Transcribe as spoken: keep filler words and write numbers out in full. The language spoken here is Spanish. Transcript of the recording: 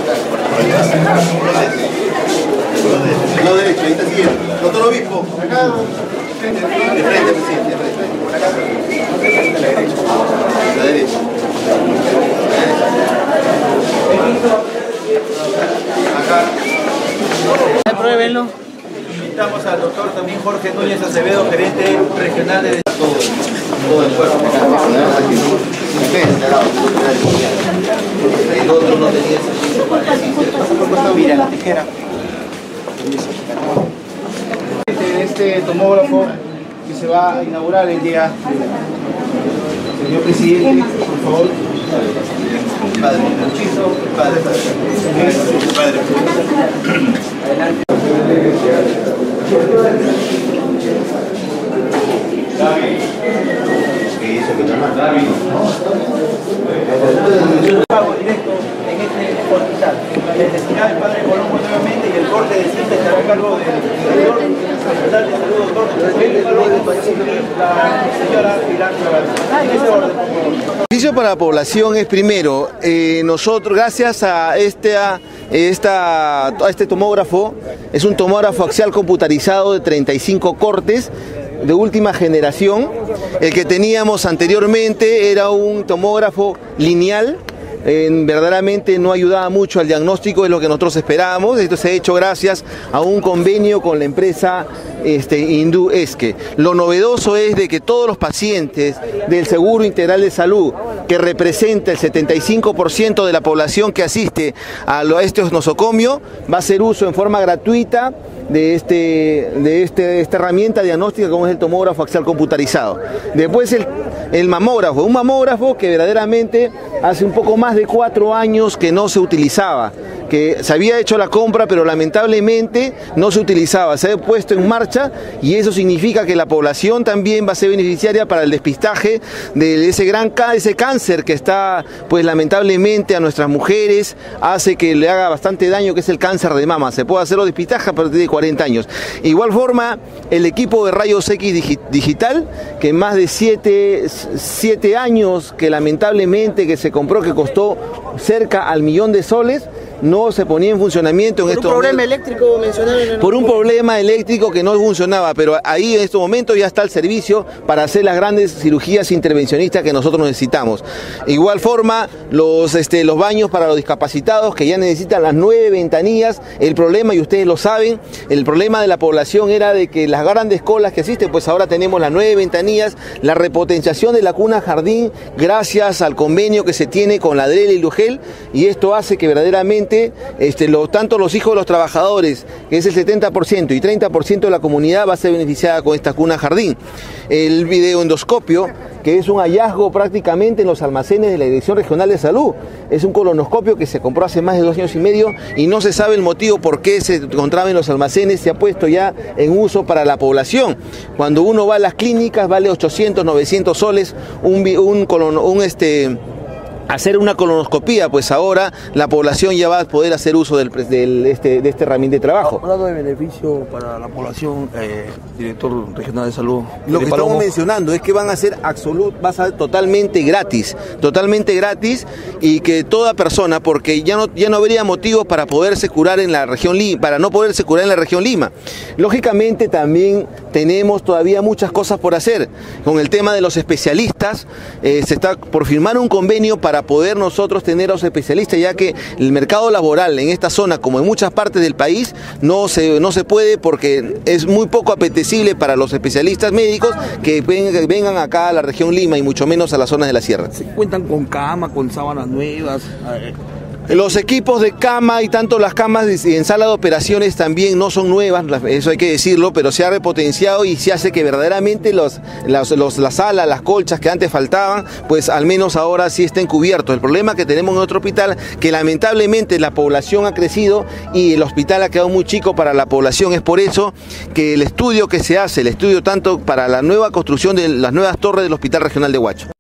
No derecho, ahí está siguiendo. Doctor Obispo, acá. De frente, presidente, de frente. Por acá. La derecha. La derecha. Acá. Pruébenlo. Invitamos al doctor también Jorge Núñez Acevedo, gerente regional de todo, todo el cuerpo. El otro no tenía servicio para el. Mira la tijera. Este tomógrafo que se va a inaugurar el día. Señor presidente, por favor. Padre, padre, padre. Padre. Adelante. ¿Qué hizo que no David? Pago directo en este hospital. Les destinaba el padre Colombo nuevamente y el corte de cinta estará a cargo del director hospital de salud, doctor. La señora Pilar Navarro. En ese orden, por favor. El beneficio para la población es primero, eh, nosotros gracias a este, a, esta, a este tomógrafo, es un tomógrafo axial computarizado de treinta y cinco cortes, de última generación. El que teníamos anteriormente era un tomógrafo lineal, eh, verdaderamente no ayudaba mucho al diagnóstico de lo que nosotros esperábamos. Esto se ha hecho gracias a un convenio con la empresa este, hindú Esque. Lo novedoso es de que todos los pacientes del Seguro Integral de Salud, que representa el setenta y cinco por ciento de la población que asiste a este nosocomio, va a hacer uso en forma gratuita de, este, de, este, de esta herramienta diagnóstica como es el tomógrafo axial computarizado. Después el, el mamógrafo, un mamógrafo que verdaderamente hace un poco más de cuatro años que no se utilizaba, que se había hecho la compra pero lamentablemente no se utilizaba, se ha puesto en marcha y eso significa que la población también va a ser beneficiaria para el despistaje de ese gran ese cáncer que está pues lamentablemente a nuestras mujeres, hace que le haga bastante daño, que es el cáncer de mama. Se puede hacerlo despistaje a partir de cuarenta años. Igual forma el equipo de rayos X digital, que más de siete años que lamentablemente que se compró, que costó cerca al millón de soles, no se ponía en funcionamiento en estos Por un problema eléctrico mencionaron. Por un problema eléctrico que no funcionaba, pero ahí en estos momentos ya está el servicio para hacer las grandes cirugías intervencionistas que nosotros necesitamos. Igual forma, los, este, los baños para los discapacitados que ya necesitan las nueve ventanillas. El problema, y ustedes lo saben, el problema de la población era de que las grandes colas que existen, pues ahora tenemos las nueve ventanillas, la repotenciación de la cuna jardín gracias al convenio que se tiene con la D R E L y Lugel, y esto hace que verdaderamente Este, lo, tanto los hijos de los trabajadores, que es el setenta por ciento, y treinta por ciento de la comunidad va a ser beneficiada con esta cuna jardín. El videoendoscopio, que es un hallazgo prácticamente en los almacenes de la Dirección Regional de Salud, es un colonoscopio que se compró hace más de dos años y medio y no se sabe el motivo por qué se encontraba en los almacenes, se ha puesto ya en uso para la población. Cuando uno va a las clínicas vale ochocientos, novecientos soles un, un, colon, un este... hacer una colonoscopía, pues ahora la población ya va a poder hacer uso del, del, este, de esta herramienta de trabajo. Hablando de beneficio para la población, eh, director regional de salud. Lo que estamos mencionando es que van a ser absolut, va a ser totalmente gratis, totalmente gratis, y que toda persona, porque ya no, ya no habría motivos para poderse curar en la región Lima, para no poderse curar en la región Lima. Lógicamente también tenemos todavía muchas cosas por hacer. Con el tema de los especialistas, eh, se está por firmar un convenio para poder nosotros tener a los especialistas, ya que el mercado laboral en esta zona, como en muchas partes del país, no se, no se puede, porque es muy poco apetecible para los especialistas médicos que vengan, vengan acá a la región Lima y mucho menos a las zonas de la sierra. ¿Se cuentan con cama, con sábanas nuevas? Eh, Los equipos de cama y tanto las camas en sala de operaciones también no son nuevas, eso hay que decirlo, pero se ha repotenciado y se hace que verdaderamente los, los, los, las salas, las colchas que antes faltaban, pues al menos ahora sí estén cubiertos. El problema que tenemos en otro hospital, que lamentablemente la población ha crecido y el hospital ha quedado muy chico para la población, es por eso que el estudio que se hace, el estudio tanto para la nueva construcción de las nuevas torres del Hospital Regional de Huacho.